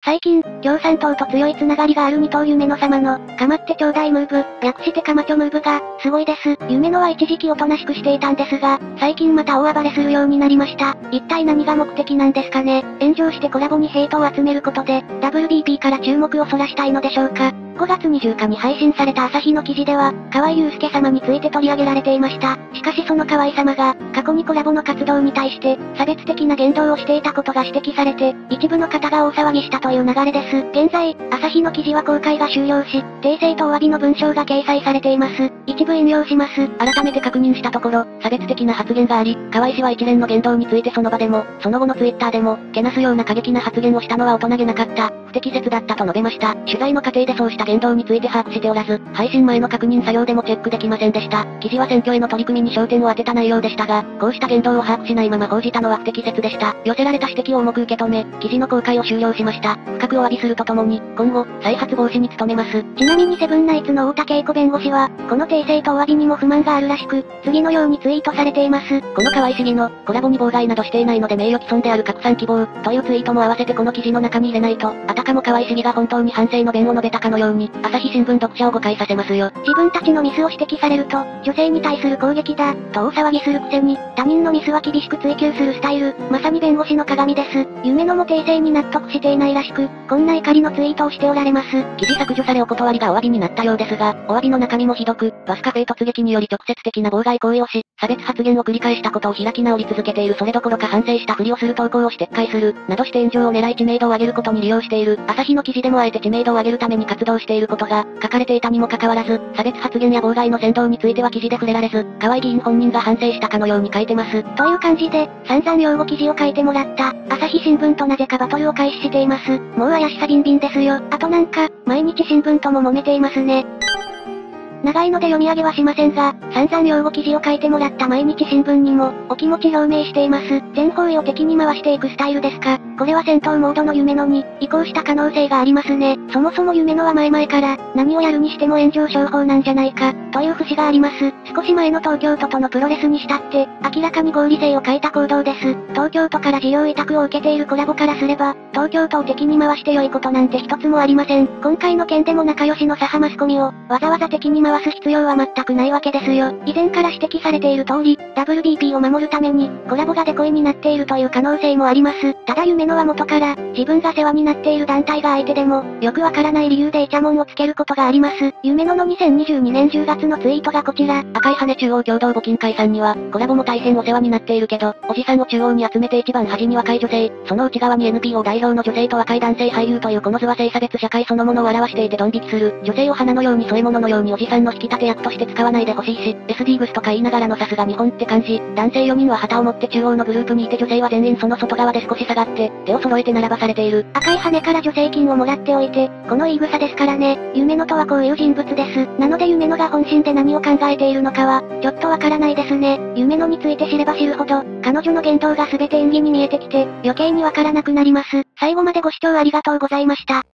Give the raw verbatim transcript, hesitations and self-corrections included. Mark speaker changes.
Speaker 1: 最近、共産党と強いつながりがある二頭夢の様の、かまってちょうだいムーブ、略してかまちょムーブが、すごいです。夢のは一時期おとなしくしていたんですが、最近また大暴れするようになりました。一体何が目的なんですかね。炎上してコラボにヘイトを集めることで、ダブリュービーピー から注目をそらしたいのでしょうか。ごがつにじゅうににちに配信された朝日の記事では、河合祐介様について取り上げられていました。しかしその河合様が、過去にコラボの活動に対して、差別的な言動をしていたことが指摘されて、一部の方が大騒ぎしたという流れです。現在、朝日の記事は公開が終了し、訂正とお詫びの文章が掲載されています。一部引用します。
Speaker 2: 改めて確認したところ、差別的な発言があり、河合氏は一連の言動についてその場でも、その後のツイッターでも、けなすような過激な発言をしたのは大人げなかった、不適切だったと述べました。取材の過程でそうした言動について把握しておらず、配信前の確認作業でもチェックできませんでした。記事は選挙への取り組みに焦点を当てた内容でしたが、こうした言動を把握しないまま報じたのは不適切でした。寄せられた指摘を重く受け止め、記事の公開を終了しました。深くお詫びするとともに、今後、再発防止に努めます。
Speaker 1: ちなみにセブンナイツの太田恵子弁護士は、この訂正とお詫びにも不満があるらしく、次のようにツイートされています。
Speaker 2: この河合市議の、コラボに妨害などしていないので名誉毀損である拡散希望、というツイートも合わせてこの記事の中に入れないと、あたかも河合市議が本当に反省の弁を述べたかのように、朝日新聞読者を誤解させますよ。
Speaker 1: 自分たちのミスを指摘されると、女性に対する攻撃だ、と大騒ぎするくせに、他人のミスは厳しく追求するスタイル、まさに弁護士の鏡です。夢のも訂正に納得していないらしく、こんな怒りのツイートをしておられます。
Speaker 2: 記事削除されお断りがお詫びになったようですが、お詫びの中身もひどく、バスカフェ突撃により直接的な妨害行為をし、差別発言を繰り返したことを開き直り続けているそれどころか反省したふりをする投稿をして撤回する、などして炎上を狙い知名度を上げることに利用している、朝日の記事でもあえて知名度を上げるために活動していることが、書かれていたにもかかわらず、差別発言や妨害の扇動については記事で触れられず、河合議員本人が反省したかのように書いてます。
Speaker 1: という感じで、散々用語記事を書いてもらった、朝日新聞となぜかバトルを開始しています。もう怪しさビンビンですよ。あとなんか、毎日新聞とも揉めていますね。長いので読み上げはしませんが、散々用語記事を書いてもらった毎日新聞にも、お気持ち表明しています。全方位を敵に回していくスタイルですか。これは戦闘モードの夢のに、移行した可能性がありますね。そもそも夢のは前々から、何をやるにしても炎上商法なんじゃないか、という節があります。少し前の東京都とのプロレスにしたって、明らかに合理性を欠いた行動です。東京都から事業委託を受けているコラボからすれば、東京都を敵に回して良いことなんて一つもありません。今回の件でも仲良しの左派マスコミを、わざわざ敵に回す必要は全くないわけですよ。以前から指摘されている通り、ダブリュービーピー を守るために、コラボがデコイになっているという可能性もあります。ただ夢のは元から、自分が世話になっている団体が相手でも、よくわからない理由でイチャモンをつけることがあります。夢ののにせんにじゅうにねんじゅうがつのツイートがこちら。
Speaker 2: 赤い羽中央共同募金会さんには、コラボも大変お世話になっているけど、おじさんを中央に集めて一番端に若い女性、その内側に エヌピーオー 代表の女性と若い男性俳優というこの図は性差別社会そのものを表していてドン引きする。女性を花のように添え物のようにおじさんの引き立て役として使わないでほしいし、エスディー グスとか言いながらのさすが日本って感じ。男性よにんは旗を持って中央のグループにいて女性は全員その外側で少し下がって、手を揃えて並ばされている。
Speaker 1: 赤い羽から助成金をもらっておいて、この言い草ですからね。夢のとはこういう人物です。なので夢のが本心で何を考えているのかは、ちょっとわからないですね。夢のについて知れば知るほど、彼女の言動が全て演技に見えてきて、余計にわからなくなります。最後までご視聴ありがとうございました。